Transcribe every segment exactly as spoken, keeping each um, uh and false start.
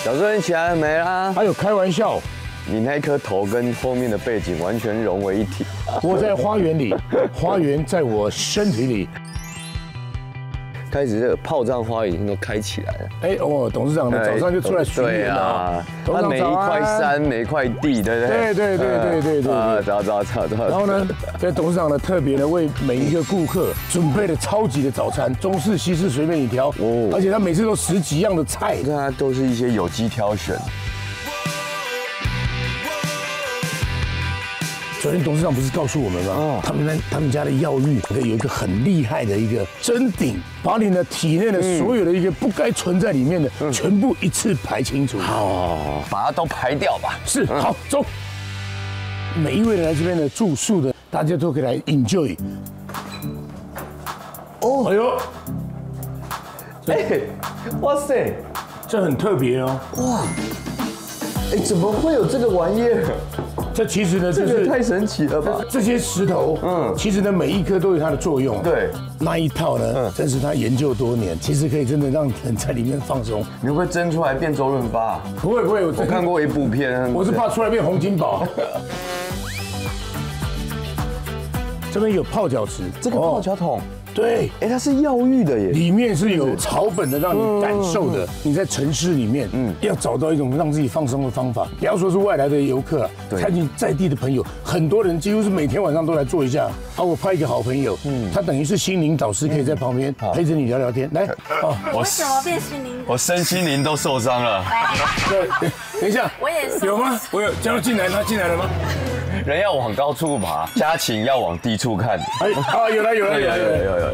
小孙起来了没啦？ 还有开玩笑， 你那颗头跟后面的背景完全融为一体。 我在花园里，花园在我身体里。 开始这个炮仗花已经都开起来了。 哎哦，董事长呢早上就出来巡对演了。 啊，他每一块山、每一块地，对不对？ 对对对对对对。 啊，早早早早。 然后呢，这董事长呢特别的为每一个顾客准备了超级的早餐，中式、西式随便你挑。哦。而且他每次都十几样的菜， 那都是一些有机挑选。 昨天董事长不是告诉我们吗？哦，他们那他们家的药浴有一个很厉害的一个针顶，把你的体内的所有的一个不该存在里面的，全部一次排清除。 哦，把它都排掉吧。 是，好走。每一位来这边的住宿的，大家都可以来 enjoy。哦，哎呦， 哎，哇塞， 这很特别哦。哇， 哎，怎么会有这个玩意儿？ 这其实呢， 这个太神奇了吧！ 这些石头，嗯，其实呢，每一颗都有它的作用。 对， 那一套呢，真是他研究多年，其实可以真的让人在里面放松。 你会不会蒸出来变周润发？ 不会不会， 我看过一部片， 我是怕出来变洪金宝。这边有泡脚池， 这个泡脚桶。 对， 哎，它是药浴的耶， 里面是有草本的，让你感受的。你在城市里面，嗯，要找到一种让自己放松的方法。不要说是外来的游客，看你在地的朋友，很多人几乎是每天晚上都来做一下。啊，我派一个好朋友，嗯，他等于是心灵导师，可以在旁边陪着你聊聊天。来， 哦，我什么变心灵？ 我身心灵都受伤了。 对，等一下， 我也是。 有吗？我有，加入进来，他进来了吗？ 人要往高处爬，家禽要往低处看。 哎，啊，有了有了有了有了有了。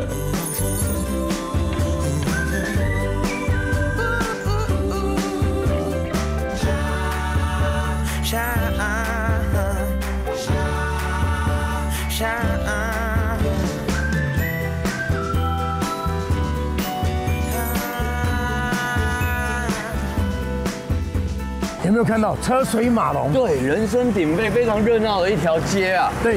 有没有看到车水马龙？ 对，人声鼎沸，非常热闹的一条街啊。 对。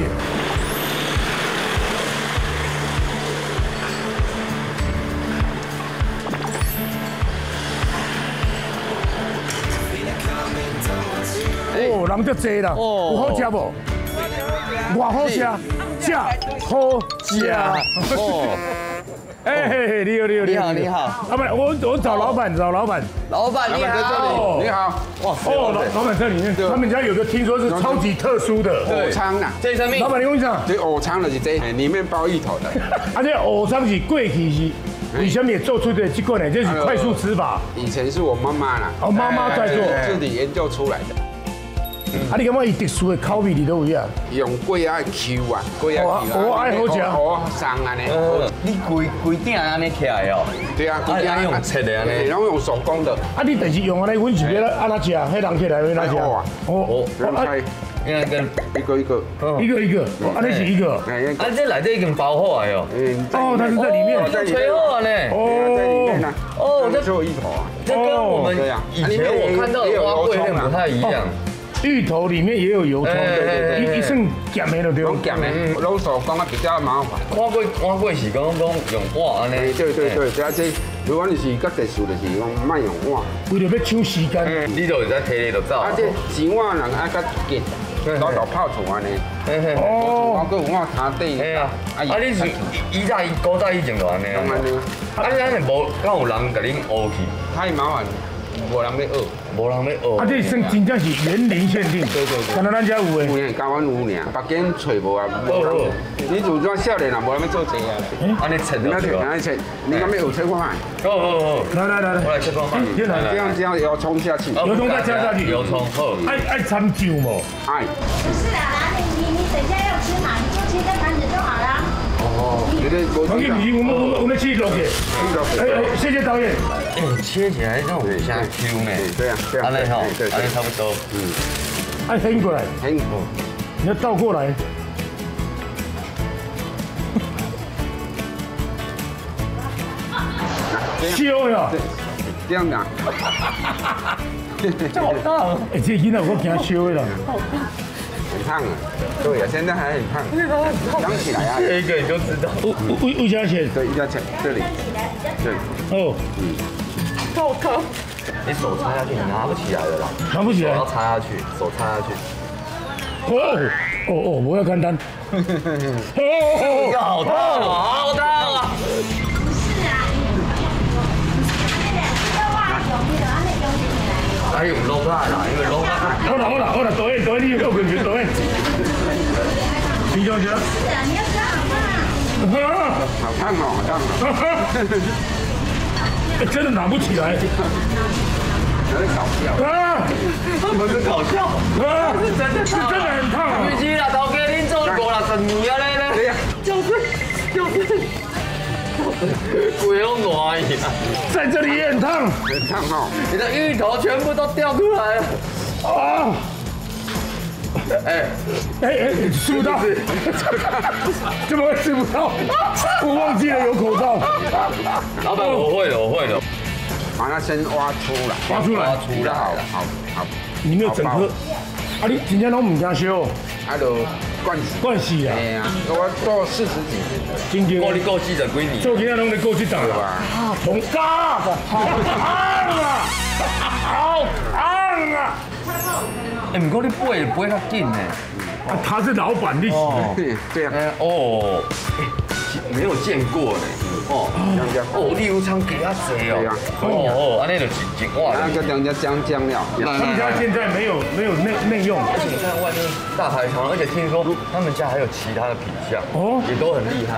哦，人就多啦。哦。有好吃不？外好吃，吃好吃。哦。哎，你好，你好， 你好，你好。 啊，不，我我找老板，找老板。 老板你好， 你好。 哇，哦，老老板在里面，他们家有个听说是超级特殊的藕仓呐。 这什么？ 老板你讲一下。 这藕仓就是这，里面包芋头的。 而且藕仓是过去是，为什么也做出的这个呢？这是快速吃法。 以前是我妈妈啦， 哦，妈妈在做， 自己研究出来的。 啊，你感觉伊特殊的口味你都有啊？ 用龟仔 Q 啊，龟仔 Q 啊， 我爱好食， 哦，生安尼。 你规规定安尼起来哦？ 对啊，规定用切的安尼， 然后用手工的。 啊，你但是用安尼，阮是要安怎食？迄人起来要安怎食？ 哦哦， 两块， 应该跟一个一个， 一个一个，啊，那是一个。 啊，这内底已经包好了哟。 哦，它是在里面， 吹好呢。 哦， 哦， 这做芋头啊， 这跟我们以前我看到的花桂有点不太一样。 芋头里面也有油葱，一一算咸的就对。 拢咸的，拢手工啊比较麻烦。 花桂花桂是讲讲用碗安尼。 对对对，而且如果你是较特殊，就是讲卖用碗。 为了要抢时间， 你就会在摕你就走。 啊，这钱碗人爱较紧，老早泡醋安尼。哦。我搁有碗茶底。 哎呀，啊你是以早以古早以前就安尼。 安尼。 啊你安尼无，敢有人甲恁学去？ 太麻烦。无人要学， 无人要学。 啊，这算真正是园林限定。 对对对。 看到咱家有诶。 有诶，台湾有尔，别间找无啊。好好。你就算少年人无人要做这啊。 安尼切就对。安尼切，你敢要有切看看？ 好好好。 来来来来， 我来切看看。 这样这样油葱下去。 油葱再加下去。 油葱好。 爱爱掺酒无？ 爱。 不是啦，拿你你你等一下要吃嘛，你就切在盘子就好了。 哦。你的我。 我给你，我们我们我们去楼给。哎哎，谢谢导演。 哎，切起来那种像 Q 呢。 对呀，这样。 安尼吼，安尼差不多。嗯。 哎，横过来。 横。 你要倒过来。烧呀！ 这样的。 这好烫！ 哎，这囡仔我惊烧的啦。 很烫啊！对啊，现在还很烫。想起来啊！ 这一个你就知道。 为为啥切？ 对，一定要切这里。对。 哦。 好烫！ 你手插下去，你拿不起来的啦， 拿不起来手要插下去，手插下去。 哦哦哦，我要看单。哦哦这个好烫啊，好烫啊！ 不是啊，那两个袜用的，安尼用起来。 还有龙啊啦，因为龙啊。 好了好了好了，导演导演，你有困觉导演。你小姐。 是啊，你要这样嘛。 好烫哦，好烫哦。 真的拿不起来。 有点搞笑。 啊！ 不是搞笑， 啊！ 是真的是真的很烫啊！ 不是啦，头家恁做五六十年啊咧咧，就是就是，鬼都暖一样。 在这里也很烫。 很烫哦。 你的芋头全部都掉出来了。 啊！ 哎哎哎，吃不到，怎么会吃不到？我忘记了有口罩。 老板，我会了，我会了。 把它先挖出来， 挖出来， 出来好了。 好好。 你没有整颗。啊，你真正拢唔惊烧？ 啊，就灌死。 惯死啊！ 哎呀，我做四十几年的， 真正我你够记得几年？ 做今天拢在过去打了。 对吧？ 从嘎的，好烫啊！好烫啊！ 哎，不过你背背较紧呢。 啊，他是老板，你哦， 这样， 哎哦，哎，没有见过呢。哦， 这样， 哦，你有唱给他谁哦？ 对啊哦哦，安尼就一一哇。 然后就等人家姜姜料。 他们家现在没有没有内内用。 而且你看外面大排场，而且听说他们家还有其他的品相， 哦也都很厉害。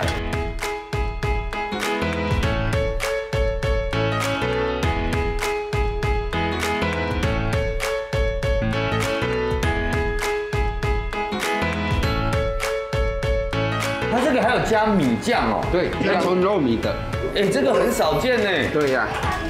它这个还有加米酱哦， 对，要纯糯米的。 哎，这个很少见呢。 对呀。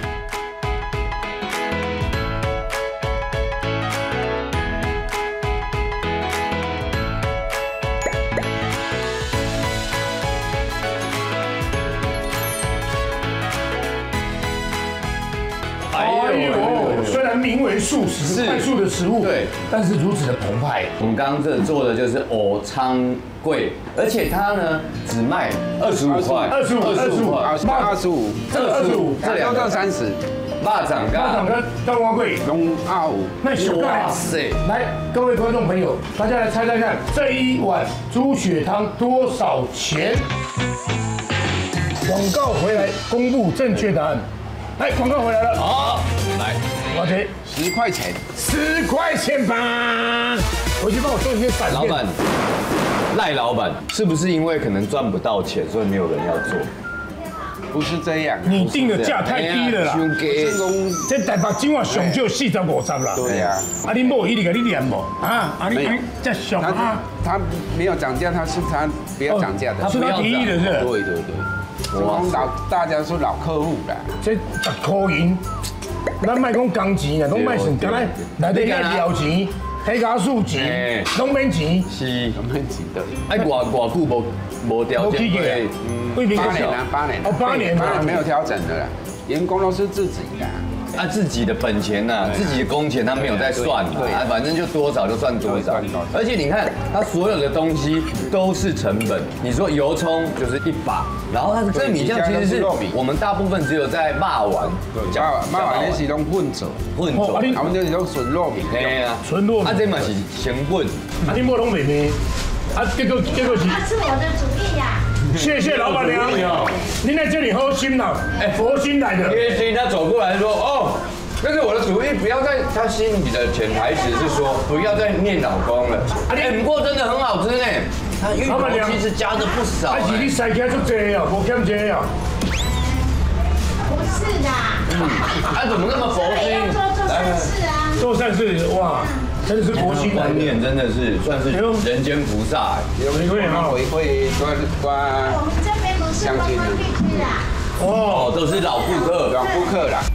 哎呦，虽然名为素食，快速的食物， 对， 但是如此的澎湃。 我们刚刚这做的就是藕昌贵，而且它呢只卖二十五块， 二十五，二十五， 啊，二十五， 这个二十五， 这两个到三十。 蚂蚱干， 大长跟大蛙贵， 龙二五。 那小盖哇塞！ 来，各位观众朋友，大家来猜猜看，这一碗猪血汤多少钱？广告回来公布正确答案。来，广告回来了， 好，来， 多少钱？ 十块钱。 十块钱吧。回去帮我做一些闪电。 老板，赖老板，是不是因为可能赚不到钱，所以没有人要做？ 不是这样。 你定的价太低了啦。 太低。 这台北今晚上就四十五十啦。 对呀。 啊，你某一直给你念无？啊，啊你你这上他啊？ 他没有涨价，他是他不要涨价的。 是他提议的是？ 对对对。哇，老大家是老客户啦。 这十块银，咱卖讲工钱啦，拢卖算，刚才内底个料钱、黑加数钱，拢免钱。 是， 很很值得。 哎，偌偌久无无调整过？ 未必八年啊，八年。 哦，八年八年没有调整的啦，员工都是自己的。 啊，自己的本钱呐，自己的工钱他没有在算嘛，啊，反正就多少就算多少。而且你看，它所有的东西都是成本。你说油葱就是一把，然后它的这米酱其实是我们大部分只有在骂完， 骂骂完那是拢混做， 混做， 他们就是拢纯糯米。 对啊， 纯糯米。 啊，这嘛是成本。 啊，你莫拢妹妹，啊，这个这个是。 那是我的主意呀。 谢谢老板娘，您在这里喝心了，哎，佛心来的。 贴心，他走过来说：“哦，这是我的主意，不要再……他心里的潜台词是说，不要再念老公了。哎，不过真的很好吃呢，它芋头其实加的不少。 而且你塞起来就多啊，无欠这啊。 不是的。 啊，怎么那么佛心？ 做做善事啊。 做善事哇。”真的是佛心观念，真的是算是人间菩萨。 有回馈哈，回馈关关。 我们这边不是观光地区啊。 哦，都是老顾客， 老顾客啦。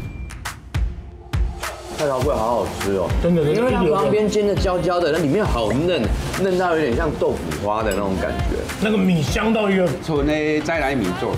菜头粿好好吃哦， 真的， 因为它旁边煎的焦焦的，那里面好嫩，嫩到有点像豆腐花的那种感觉。 那个米香到一个， 纯的再来米做。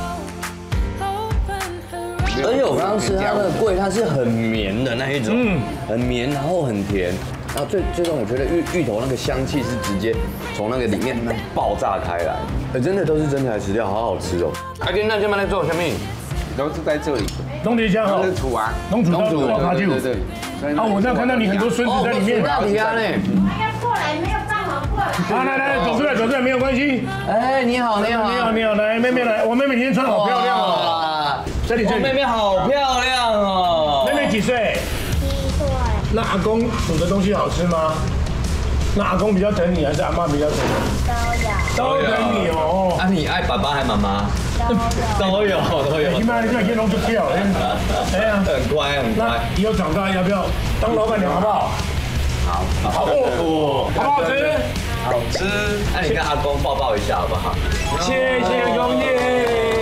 而且我刚刚吃它那个粿，它是很绵的那一种，嗯，很绵，然后很甜。然后最最终我觉得芋芋头那个香气是直接从那个里面那爆炸开来，呃，真的都是真材实料，好好吃哦。阿金，那今晚在做什么？ 都是在这里。 龙蝶江哈这，是土啊， 龙主到龙主到他就。 对对对。 啊，我那看到你很多孙子在里面。 那里啊嘞。 要过来没有办法过来。 来来来，走出来走出来，没有关系。 哎，你好，你好， 你好你好，来妹妹来，我妹妹今天穿得好漂亮哦。 哇， 这里这里。 妹妹好漂亮哦。 妹妹几岁？ 七岁。 那阿公煮的东西好吃吗？那阿公比较疼你，还是阿妈比较疼你？ 都有。 都疼你哦。 啊，你爱爸爸还妈妈？都有，都有。 起码现在可以弄出跳，哎呀， 很乖，很那乖。 以后长大要不要当老板娘，好不好？ 好， 好哦，好不好吃？ 好吃。那你跟阿公抱抱一下好不好？ 谢谢公爷。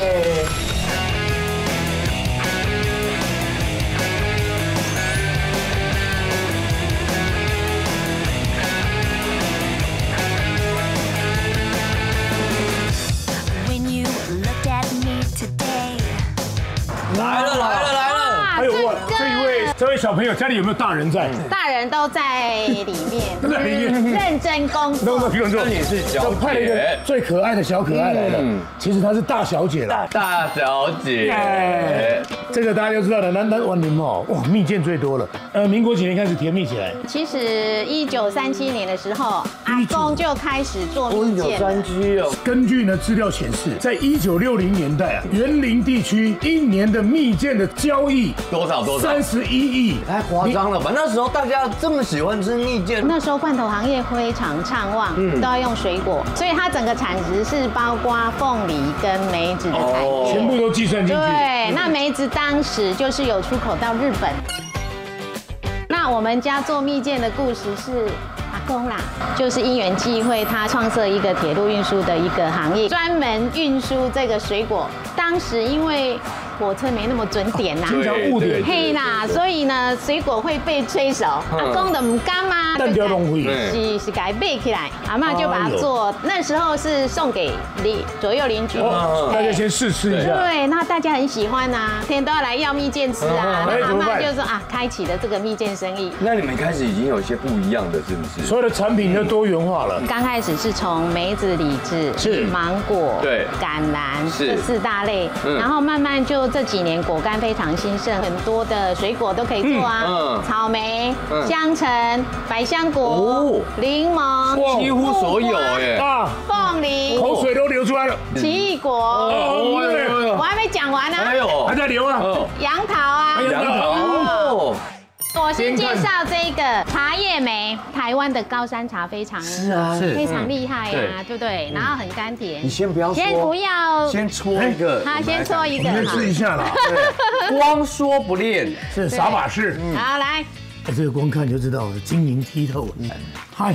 来了，来了，来了。 哎呦哇，这一位这位小朋友家里有没有大人在？ 大人都在里面， 都在里面认真工作。 都在工作。 那你是小派了一个姐， 最可爱的小可爱来了，其实她是大小姐啦。 大小姐。 哎，这个大家都知道的，南南玩林哦，哇，蜜饯最多了。呃，民国几年开始甜蜜起来？ 其实一九三七年的时候，阿公就开始做蜜饯了。 山区哦。 根据呢资料显示，在一九六零年代啊，园林地区一年的蜜饯的交易多少多少？ 三十一亿， 太夸张了吧？那时候大家这么喜欢吃蜜饯， 那时候罐头行业非常畅旺，都要用水果，所以它整个产值是包括凤梨跟梅子的产业， 全部都计算进去。 对，那梅子当时就是有出口到日本。那我们家做蜜饯的故事是阿公啦，就是因缘际会，他创设一个铁路运输的一个行业，专门运输这个水果。当时因为火车没那么准点呐， 经常误点。 嘿啦，所以呢，水果会被催熟。阿公的唔甘嘛， 蛋雕龙会是是给它备起来，阿嬷就把它做。那时候是送给邻左右邻居， 大家先试吃一下。 对，那大家很喜欢呐，天天都要来要蜜饯吃啊。 哎， 阿怎么办？ 嬷就说啊，开启了这个蜜饯生意。 那你们开始已经有一些不一样的，是不是？ 所有的产品就多元化了。 刚开始是从梅子、李子、 是芒果、 对橄榄是这四大类， 嗯然后慢慢就这几年果干非常兴盛，很多的水果都可以做啊， 嗯嗯草莓、 嗯香橙、百香果哦、 柠檬、 几乎所有耶。 啊， 凤梨、 口水都流出来了。 奇异果， 哦，对， 我还没讲完呢， 哎呦， 还在流啊。 哦， 杨桃啊。 杨桃哦， 我先介绍这个茶叶梅，台湾的高山茶非常是啊是非常厉害对啊，对不对？然后很甘甜。 你先不要说， 先不要， 先搓一个， 好，先搓一个你们哈。 试一下啦。 对，光说不练， 是傻把式。 好，来， 哎，这个光看就知道了，晶莹剔透。嗨，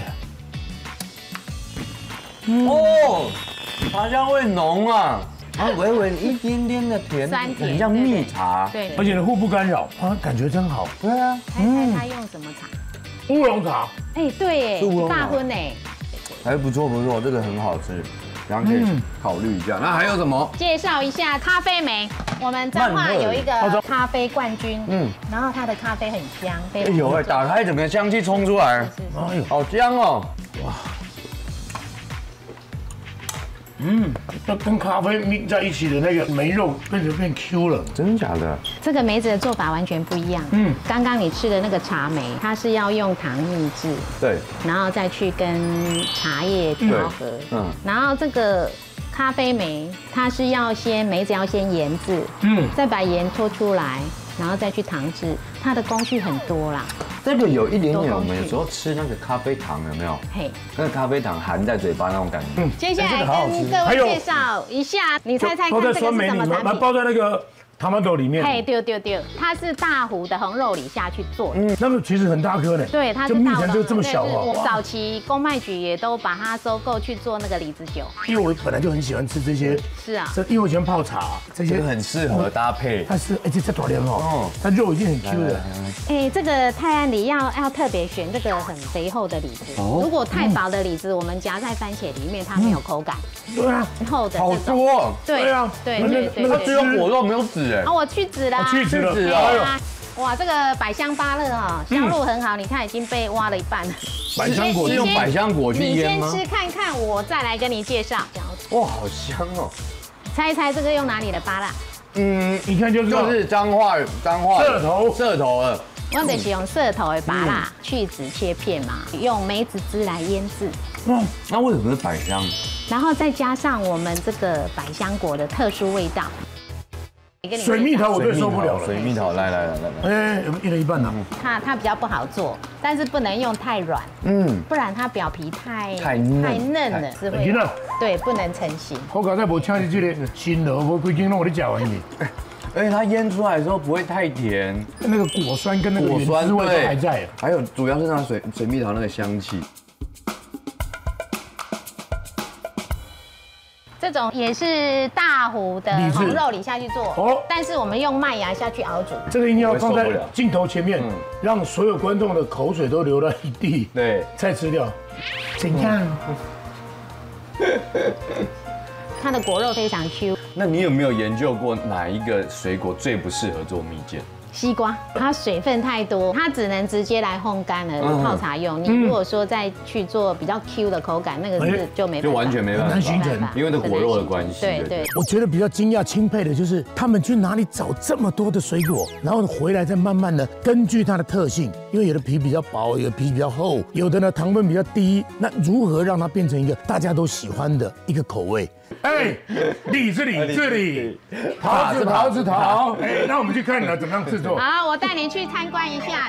哦，茶香味浓啊，然后微微一点点的甜， 酸甜很像蜜茶。 对， 而且呢互不干扰啊，感觉真好。 对啊， 猜猜它用什么茶？ 乌龙茶， 哎，对耶， 是乌龙茶大荤哎。 还不错不错，这个很好吃，然后可以考虑一下。那还有什么？ 介绍一下咖啡梅，我们彰化有一个咖啡冠军，嗯，然后它的咖啡很香，非常哎呦哎，打开整个香气冲出来， 哎呦， 好香哦。 嗯，那跟咖啡蜜在一起的那个梅肉变成变 Q 了。 真的假的？ 这个梅子的做法完全不一样。嗯，刚刚你吃的那个茶梅，它是要用糖蜜制， 对， 然后再去跟茶叶调和。 嗯， 然后这个咖啡梅，它是要先梅子要先研制， 嗯， 再把盐拖出来，然后再去糖制，它的工序很多啦。 这个有一点点，我们有时候吃那个咖啡糖有没有？ 嘿， 那个咖啡糖含在嘴巴那种感觉。 接下来哎这个好好吃跟各还有位介绍一下，你猜猜看都这个是在酸梅里面， 什么产品？ 把它包在那个汤马豆里面。 嘿，丢丢丢，它是大湖的红肉里下去做的。 嗯，那个其实很大颗呢。 对，它是就蜜大湖的成就这么对是小哦。哇早期公卖局也都把它收购去做那个李子酒。 因为我本来就很喜欢吃这些， 是啊， 这因为我喜欢泡茶，这些这个很适合搭配。 它是而且这短莲哦哦， 它肉已经很 Q 了。 哎，这个泰安梨要要特别选这个很肥厚的李子， 哦如果太薄的李子，我们夹在番茄里面，它没有口感。 对啊， 厚的好这种， 多哦， 对对啊那对对对它对只有果肉没有籽哎啊，。我去籽啦， 去籽了去籽了对啊哇，这个百香芭乐哈，销路很好，你看已经被挖了一半了。 百香果是用百香果去你腌吗？ 先吃看看，我再来跟你介绍。 哇，好香哦！ 猜一猜这个用哪里的芭乐？ 嗯，一看就知道就是彰化彰化社头社头了。 我们是用社头的拔辣去籽切片嘛，用梅子汁来腌制， 嗯，那为什么是百香？ 然后再加上我们这个百香果的特殊味道。 水蜜桃我最受不了了。 水蜜桃，来来来来来， 哎，一人一半呢。 它它比较不好做，但是不能用太软， 嗯， 不然它表皮太太嫩太嫩了，是会太嫩对，不能成型。 我刚才无请你这个新的，我规斤拢我咧吃完去。 而且它腌出来的时候不会太甜， 那个果酸跟那个原汁味都还在。 还有主要是那水水蜜桃那个香气。 这种也是大湖的红肉里下去做，哦，但是我们用麦芽下去熬煮。 这个一定要放在镜头前面，让所有观众的口水都流了一地， 对， 再吃掉。怎样？ 它的果肉非常 Q。 那你有没有研究过哪一个水果最不适合做蜜饯？ 西瓜，它水分太多，它只能直接来烘干了泡茶用。你如果说再去做比较 Q 的口感，那个是就没办法， 就完全没办法， 难形成， 因为那果肉的关系。 对对。 我觉得比较惊讶钦佩的就是他们去哪里找这么多的水果，然后回来再慢慢的根据它的特性，因为有的皮比较薄，有的皮比较厚，有的呢糖分比较低，那如何让它变成一个大家都喜欢的一个口味？哎，李这里这里，桃子桃子桃，哎，那我们去看了怎么样制作。 好，我带你去参观一下。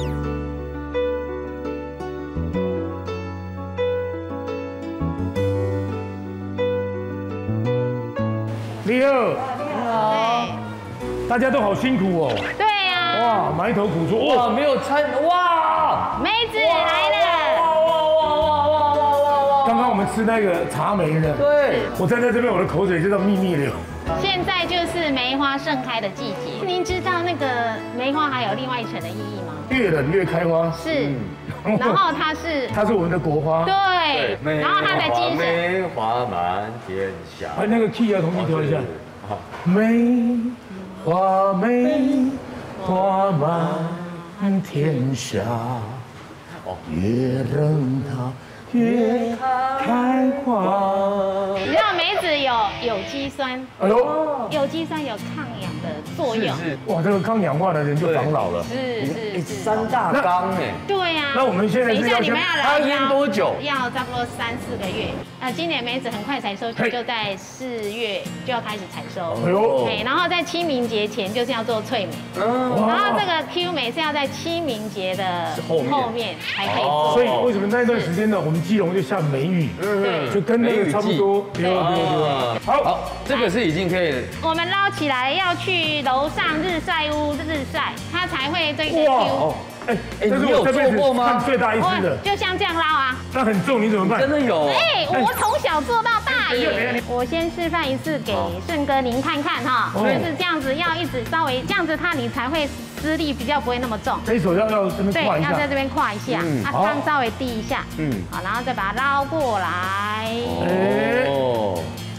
你好， 对， 大家都好辛苦哦。 对呀。 哇，埋头苦做，哇， 没有参哇， 梅子来了。 哇哇哇哇哇哇哇！ 刚刚我们吃那个茶梅呢， 对， 我站在这边，我的口水就在密密流。 现在就是梅花盛开的季节，您知道那个梅花还有另外一层的意义吗？ 越冷越开花。 是，然后它是它是我们的国花。 对，然后它的精神。 梅花满天下。 哎，那个 key 要重新调一下。梅花梅花满天下，越冷它越开花。 你知道梅子有有机酸， 哎呦， 有机酸有抗氧的作用。 是哇，这个抗氧化的人就防老了。 是是是。 三大缸哎。 对呀。 那我们现在等一下你们要来要腌多久？ 要差不多三四个月。呃，今年梅子很快采收期，就在四月就要开始采收。哎呦。对，然后在清明节前就是要做脆梅。嗯。然后这个 Q 梅是要在清明节的后面才可以做。 所以为什么那一段时间呢，我们基隆就下梅雨，对，就跟那个差不多。对对对。 好，这个是已经可以。 我们捞起来要去楼上日晒屋日晒，它才会这个 Q。 哎，这是我这辈子看最大一次的， 就像这样捞啊。 那很重，你怎么办？ 真的有。 哎，我从小做到大耶。我先示范一次给顺哥您看看哈，就是这样子，要一直稍微这样子，它你才会施力比较不会那么重。 这手要要这边跨一下， 对，要在这边跨一下，啊，汤稍微滴一下，嗯，好，然后再把它捞过来。哦。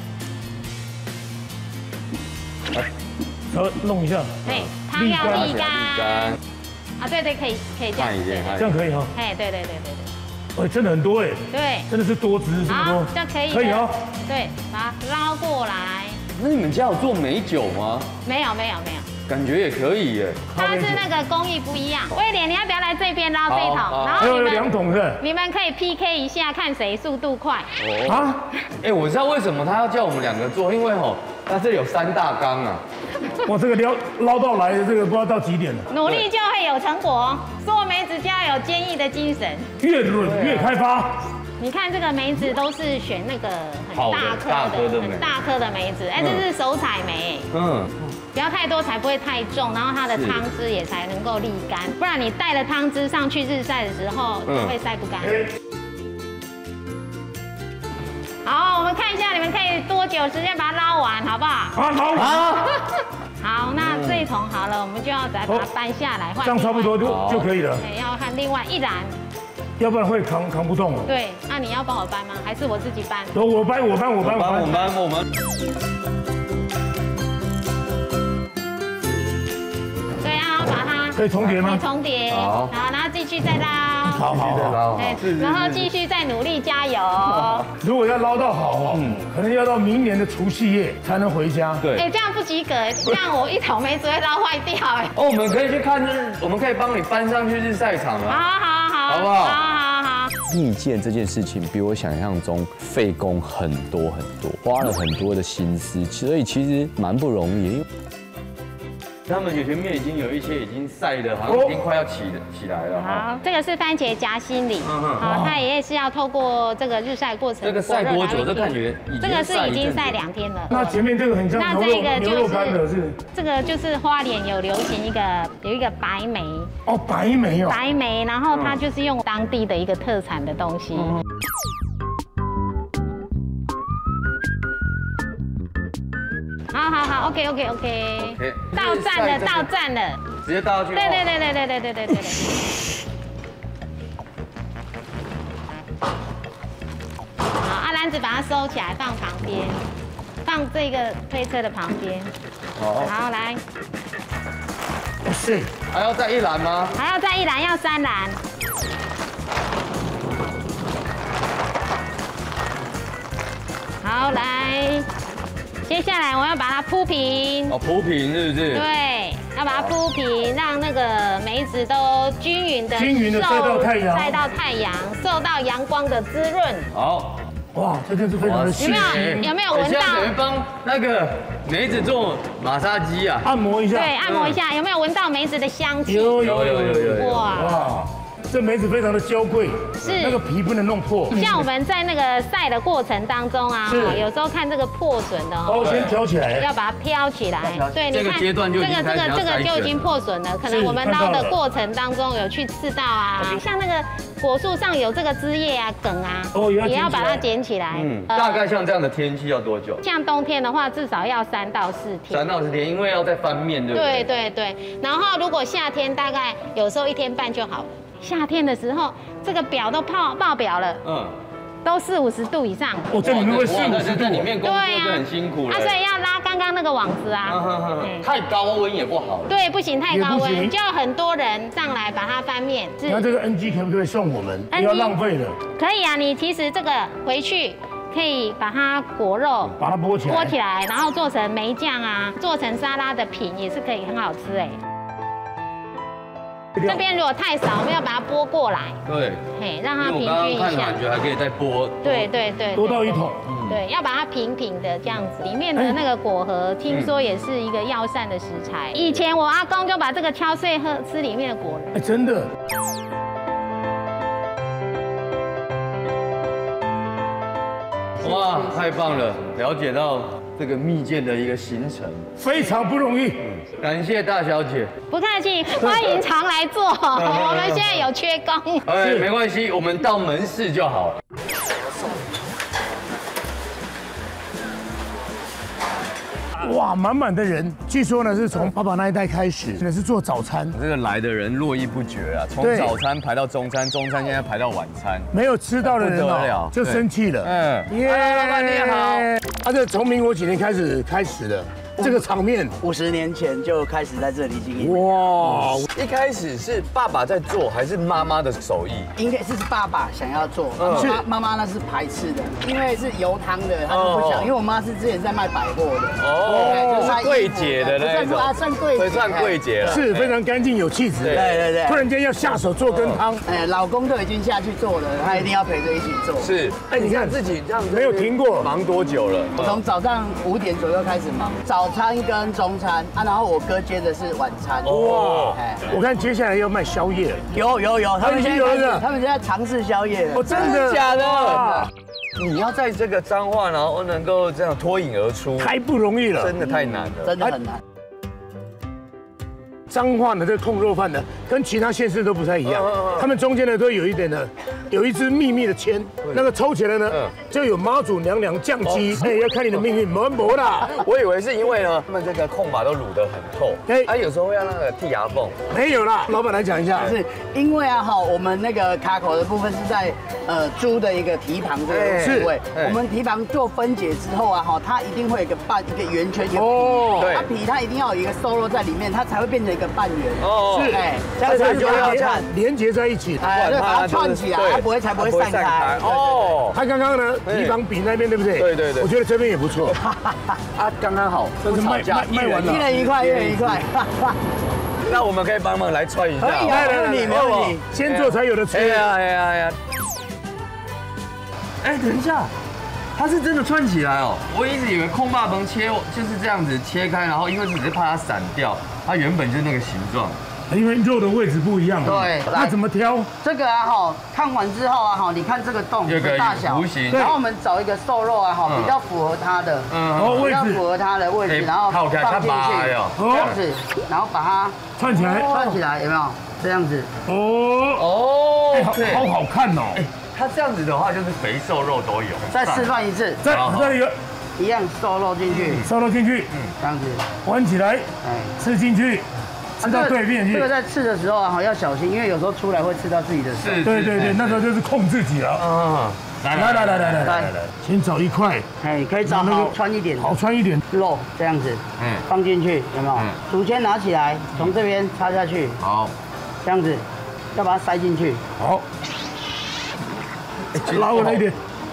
然后弄一下。 对，汤要沥干。啊，对对，可以可以这样， 这样可以哈。 哎，对对对对对。 哎，真的很多哎。 对。 真的是多汁，这么多。 这样可以。 可以哦。 对，把它捞过来。 那你们家有做美酒吗？ 没有没有没有。 感觉也可以耶。 它是那个工艺不一样。威廉，你要不要来这边捞这一桶？然后你们两桶是？ 你们可以 P K 一下，看谁速度快。 哦。啊？哎，我知道为什么他要叫我们两个做，因为吼，他这里有三大缸啊。 哇，这个捞捞到来的这个不知道到几点了。 努力就会有成果，做梅子就要有坚毅的精神。 越冷越开发。 你看这个梅子都是选那个很大颗的、很大颗的梅子，哎，这是手采梅，嗯，不要太多才不会太重，然后它的汤汁也才能够沥干，不然你带了汤汁上去日晒的时候会晒不干。好，我们看一下你们可以多久时间把它捞完，好不好？ 啊，捞完。 好，那这一桶好了，我们就要再把它搬下来，换。 这样差不多就就可以了。 对，要看另外一篮。 要不然会扛扛不动了。 对，那你要帮我搬吗？还是我自己搬？ 我我搬我搬我搬我搬我搬我们。 对，然后把它可以重叠吗？ 可以重叠。好，然后继续再捞。 好好好。 哎，然后继续再努力加油。 如果要捞到好哦，嗯，可能要到明年的除夕夜才能回家。 对， 哎，这样不及格，这样我一桶梅子会捞坏掉哎。 哦，我们可以去看日，我们可以帮你搬上去日晒场好啊。 好好， 好不好？ 好好好。 蜜饯这件事情比我想象中费工很多很多，花了很多的心思，所以其实蛮不容易。因为他们有些面已经有一些已经晒的，好像已经快要起起来了。 好，这个是番茄夹心里，好，它也是要透过这个日晒过程。 这个晒多久？这感觉已经这个是已经晒两天了。 那前面这个很像牛肉牛肉干的是？ 这个就是花莲有流行一个有一个白梅。 哦，白梅哦。 白梅，然后它就是用当地的一个特产的东西。好好好 ，OK OK OK， 到站了，到站了， 直接倒下去。 对对对对对对对对对对。好，阿兰子把它收起来，放旁边，放这个推车的旁边。好，好来。 是， 还要再一篮吗？ 还要再一篮，要三篮。好，来。接下来我要把它铺平， 哦，铺平是不是？ 对，要把它铺平，让那个梅子都均匀的、 均匀的晒到太阳， 晒到太阳，受到阳光的滋润。 好， 哇，这个是非常的细。 有没有？有没有闻到？ 现在等于帮那个梅子做马杀鸡啊， 按摩一下。 对，按摩一下，有没有闻到梅子的香气？ 有有有有有。 哇哇！ 这梅子非常的娇贵， 是那个皮不能弄破。 像我们在那个晒的过程当中啊，有时候看这个破损的哦，先挑起来， 要把它飘起来。对， 你看这个这个这个这个就已经破损了，可能我们捞的过程当中有去刺到啊，像那个果树上有这个枝叶啊、梗啊，哦，也要把它捡起来。 嗯，大概像这样的天气要多久？ 像冬天的话，至少要三到四天。 三到四天，因为要再翻面，对不对？ 对对对。然后如果夏天，大概有时候一天半就好了。夏天的时候，这个表都泡爆表了，嗯，都四五十度以上。 我这里面会四五十度， 在里面工作就很辛苦了。 啊，所以要拉刚刚那个网子啊， 太高温也不好。 对，不行，太高温就要很多人上来把它翻面。 那这个 N G 可不可以送我们？不要浪费了。 可以啊，你其实这个回去可以把它果肉， 把它剥起来， 剥起来，然后做成梅酱啊，做成沙拉的品也是可以很好吃哎。这边如果太少，我们要把它拨过来。 对， 嘿，让它平均一下。 感觉还可以再拨。 对对对， 多到一桶。 对，要把它平平的这样子。里面的那个果核，听说也是一个药膳的食材。以前我阿公就把这个敲碎喝，吃里面的果仁。 哎，真的。 哇，太棒了！了解到这个蜜饯的一个行程， 非常不容易。 感谢大小姐， 不客气，欢迎常来做。我们现在有缺工， 哎，没关系，我们到门市就好。 哇，满满的人，据说呢是从爸爸那一代开始，呢是做早餐。 这个来的人络绎不绝啊，从早餐排到中餐，中餐现在排到晚餐， 没有吃到的人哦就生气了。嗯， 耶，老板你好。 他这从民国几年开始开始的？这个场面五十年前就开始在这里经营。 哇，一开始是爸爸在做，还是妈妈的手艺？ 应该是爸爸想要做，妈妈妈那是排斥的，因为是油汤的，他就不想。因为我妈是之前在卖百货的， 哦，就是柜姐的那种， 算柜姐， 算柜姐了， 是非常干净有气质。 对对对， 突然间要下手做羹汤， 哎，老公都已经下去做了，他一定要陪着一起做。 是，哎，你看自己这样没有停过， 忙多久了？ 我从早上五点左右开始忙，早餐跟中餐啊，然后我哥接的是晚餐。 哇，我看接下来要卖宵夜了。 有有有，他们现在有他们现在尝试宵夜了。 哦，真的假的？你要在这个彰化，然后能够这样脱颖而出， 太不容易了， 真的太难了， 真的很难。 彰化的这个控肉饭呢，跟其他县市都不太一样，他们中间呢都有一点呢，有一支秘密的签，那个抽起来呢，就有妈祖娘娘降基，哎，要看你的命运，没没啦。 我以为是因为呢，他们这个控把都卤得很透，哎，啊，有时候会要那个剔牙缝， 没有啦。老板来讲一下， 是因为啊哈，我们那个卡口的部分是在呃猪的一个蹄膀这个部位，我们蹄膀做分解之后啊哈，它一定会有一个半一个圆圈一个皮，它皮它一定要有一个收肉在里面，它才会变成一个个半圆。 哦， 是，哎，这样子就要串， 连接在一起。 哎，对，把它串起来，它不会才不会散开。 哦， 他刚刚呢，提防比那边对不对？ 对对对， 我觉得这边也不错。 啊，刚刚好， 这是卖卖卖完了， 一人一块，一人一块。 那我们可以帮忙来串一下。 可以，没问题，没问题。 先做才有的吃。 哎呀哎呀哎呀！哎，等一下。它是真的串起来哦，我一直以为空霸崩切就是这样子切开，然后因为只是怕它散掉，它原本就是那个形状。 因为肉的位置不一样。 对， 那怎么挑？ 这个啊哈，看完之后啊哈，你看这个洞的大小，然后我们找一个瘦肉啊哈，比较符合它的，嗯，比较符合它的位置，然后放进去，这样子，然后把它串起来， 串起来，有没有？这样子。 哦哦， 好好看哦。 它这样子的话，就是肥瘦肉都有。 再示范一次， 再这里有一样瘦肉进去， 瘦肉进去， 嗯，这样子弯起来，哎，吃进去，吃到对面去。 这个在刺的时候啊，要小心，因为有时候出来会刺到自己的手。 对对对，那时候就是控自己了。嗯，来来来来来来来来，先找一块， 哎，可以找好穿一点， 好穿一点肉这样子，嗯，放进去，有没有？竹签拿起来，从这边插下去， 好， 这样子，要把它塞进去， 好。拉回来一点，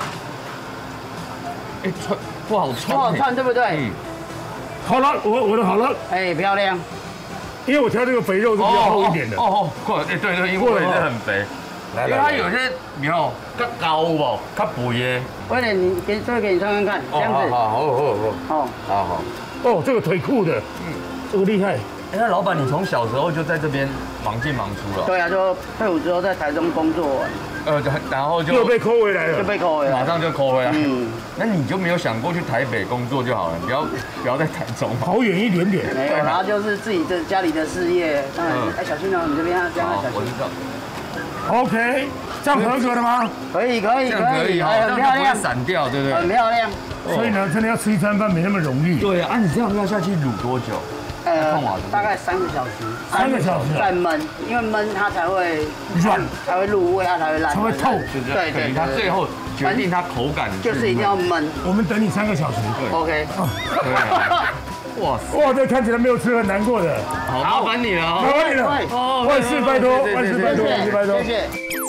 哎，串不好串， 不好串，对不对？嗯。 好了，我我的好了， 哎，漂亮。 因为我挑这个肥肉是比较厚一点的。 哦哦，过哎对对，因为是很肥，因为它有些苗较高不，较肥的。 威廉，你给这个给你看看看，这样子。 好好好好好好好。 哦，这个腿酷的，嗯，这个厉害。 哎，那老板，你从小时候就在这边忙进忙出了？ 对啊，就退伍之后在台中工作完。 呃，然后就又被扣回来了， 就被扣回来， 马上就扣回来。嗯，那你就没有想过去台北工作就好了，不要不要在台中， 跑远一点点。 没有，然后就是自己的家里的事业，当然，哎，小心哦，你这边要这样小心。 我知道。 OK，这样合格了吗？ 可以可以可以，很漂亮，散掉，对不对？ 很漂亮。 所以呢，真的要吃一餐饭没那么容易。 对啊，啊，你这样要下去卤多久？ 呃，大概三个小时， 三个小时再焖，因为焖它才会软， 才会入味，它才会烂， 才会透。 对对，它最后决定它口感就是一定要焖。 我们等你三个小时。 OK。 哇哇，这看起来没有吃很难过的。 好，麻烦你了， 麻烦你了，万事拜托，万事拜托，万事拜托， 谢谢。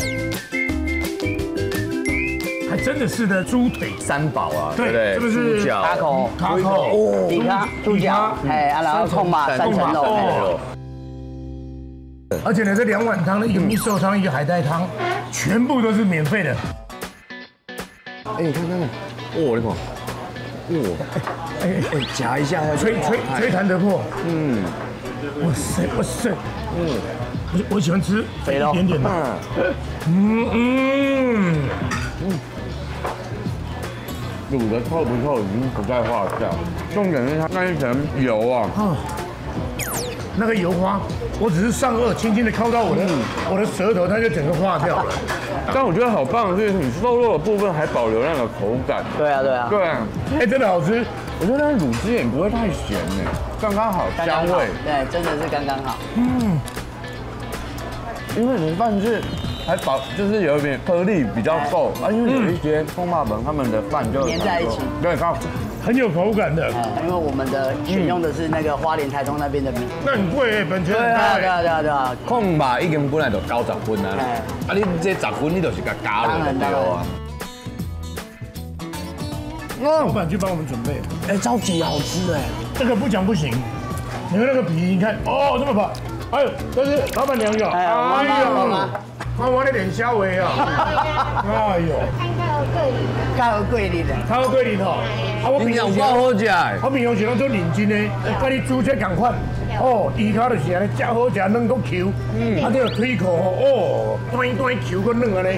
还真的是的，猪腿三宝啊，对不对？ 这个是卡口、 卡口、哦， 底卡、猪脚，哎，然后控马、三层肉。 而且呢，这两碗汤呢，一个米寿汤，一个海带汤，全部都是免费的。 哎，你看看看，哦，你看，哇，哎哎哎，夹一下， 吹吹吹弹得破。嗯，哇塞哇塞，嗯，我我喜欢吃肥一点点的。嗯嗯嗯。 卤的透不透已经不在话下，重点是它那一层油啊， 那个油花，我只是上颚轻轻的靠到我的我的舌头，它就整个化掉了。 但我觉得好棒的是，你瘦肉的部分还保留那个口感。 对啊对啊。 对啊， 哎，真的好吃。 我觉得那卤汁也不会太咸呢，刚刚好香味。 对，真的是刚刚好。 嗯， 因为你的饭是。还保就是有一点颗粒比较够啊，因为有一些空霸本他们的饭就粘在一起， 对，它很有口感的。 因为我们的选用的是那个花莲台中那边的米， 那很贵哎，本钱对啊对啊对啊对啊。 空霸已经本来就九十分啊，啊你这十分你就是加加了对啊。 老板去帮我们准备， 哎，超级好吃哎， 这个不讲不行，你看那个皮，你看哦这么薄，还有这是老板娘有，哎呦。看我的脸消微啊！哎呦， 较贵哩的， 较贵哩吼。啊，我平常有够好食的， 我平常时拢做认真的，跟你煮这同款。哦，鱼头就是安尼，真好食，软个 Q。嗯。啊，这个腿壳哦，短短 Q 个软安尼。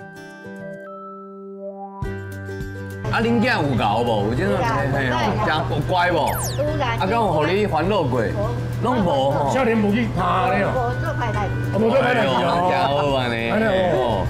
啊，恁囝有教无？有这种嘿嘿吼，真乖无？有啦。啊，敢有互你烦恼过？拢无吼。 少年无去拍咧哦。无做歹代志。无做歹代志哦。 真好安尼。安尼哦。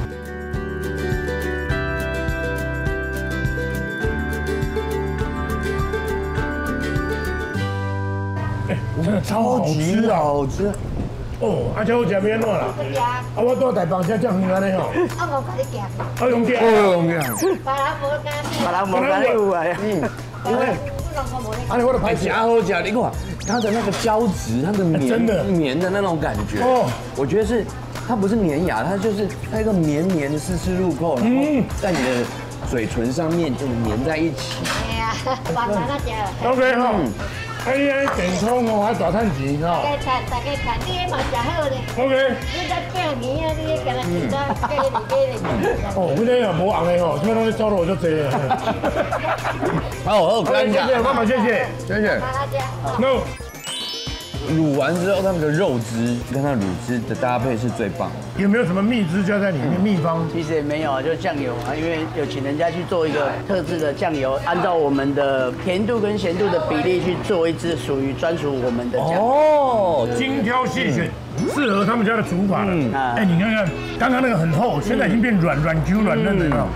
哎，真的超级好吃。哦，啊，这好食变怎啦？啊，我到大房车这样远安尼吼。啊，无甲你行。啊，用行。哦，用行。别人无敢。别人无敢有啊。嗯。因为。 啊，你我的牌子夹好夹，你看它的那个胶质，它的绵真的绵的那种感觉，哦，我觉得是它不是粘牙，它就是它一个绵绵的丝丝入口，然后在你的嘴唇上面就粘在一起。 哎呀，晚餐那家了。 OK 哈。 哎呀，电通哦，还大趁钱大哦。 家吃，大家吃，你迄嘛食好咧。 OK。 你在变年啊，你今日吃到加哩加哩。 哦，我这也无红的吼，什么东西烧肉就多了。 好，好，干谢谢，妈妈谢谢， 谢谢。 麻辣酱。 No。 卤完之后，他们的肉汁跟它卤汁的搭配是最棒的。 有没有什么秘汁加在里面？秘方？ 其实也没有啊，就酱油啊，因为有请人家去做一个特制的酱油，按照我们的甜度跟咸度的比例去做一支属于专属我们的酱。 哦，精挑细选，适合他们家的煮法了。哎，你看看，刚刚那个很厚，现在已经变软软 Q 软嫩了，有没有？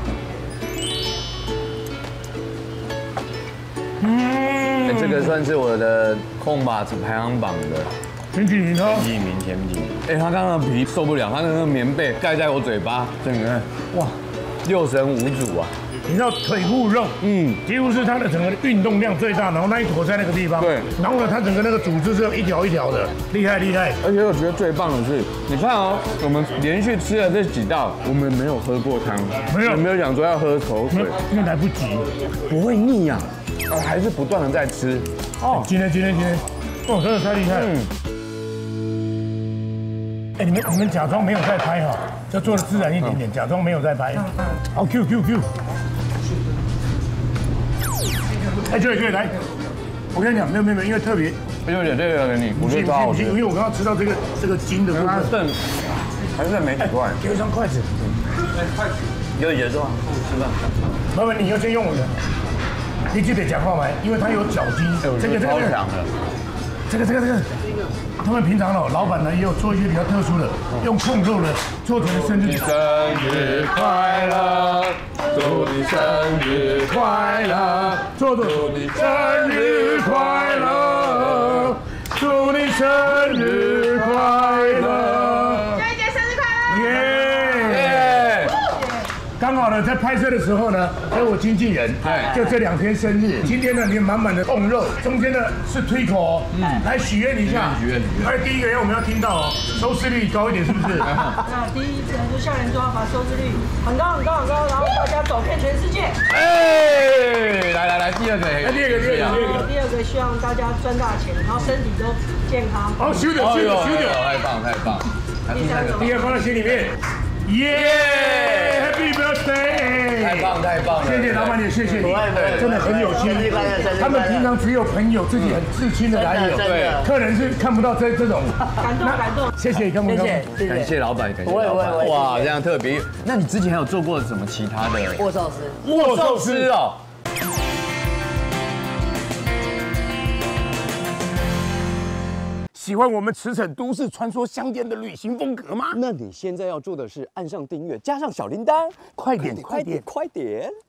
嗯， 这个算是我的控把子排行榜的前几名哦， 第一名，前几名。哎，他刚刚的皮受不了，他那个棉被盖在我嘴巴，整个哇，六神无主啊！ 你知道腿部肉，嗯，几乎是它的整个运动量最大，然后那一坨在那个地方， 对， 然后呢，它整个那个组织是一条一条的，厉害厉害。 而且我觉得最棒的是，你看哦，我们连续吃了这几道，我们没有喝过汤， 没有， 也没有想说要喝口水， 因为来不及， 不会腻呀，啊，还是不断的在吃。 哦，今天今天今天，哦，真的太厉害了。嗯。哎，你们你们假装没有在拍哈，就做的自然一点点，假装没有在拍。好 ，Q Q Q。哎，对对，来，我跟你讲，没有没有没有，因为特别， 有点这个给你，我觉得超好吃。 因为我刚刚吃到这个这个筋的部分， 剩还剩没几块， 给我一双筷子。 筷子，有节奏啊，吃吧。 麻烦你要先用我的，你记得讲话没？因为它有脚筋，这个这个超强的， 这个这个这个。 他们平常哦，老板呢也有做一些比较特殊的，用控肉呢做成生日。 生日快乐，祝你生日快乐， 做祝你生日快乐，祝你生日快乐， 娟姐生日快乐！ 耶！刚好呢，在拍摄的时候呢，还有我经纪人，就这两天生日。今天呢，你满满的控肉，中间呢是推口，嗯，来许愿一下。许愿。还有第一个要我们要听到哦，收视率高一点，是不是？ 那第一次就校园抓法收视率很高很高很高，然后大家走遍全世界。 哎，来来来，第二个， 第二个，第二个， 第二个希望大家赚大钱，然后身体都健康。 好，修掉，修掉，修掉， 太棒太棒。 第三个， 第二个放在心里面。 耶 ！Happy birthday！ 太棒太棒了！ 谢谢老板娘，谢谢你，真的很有心。他们平常只有朋友自己很至亲的来有，对，客人是看不到这这种。 感动感动， 谢谢，感谢感谢老板，感谢老板。哇，这样特别。那你之前还有做过什么其他的？ 握寿司， 握寿司哦。 喜欢我们驰骋都市传说乡间的旅行风格吗？ 那你现在要做的是按上订阅，加上小铃铛， 快点， 快点，快点！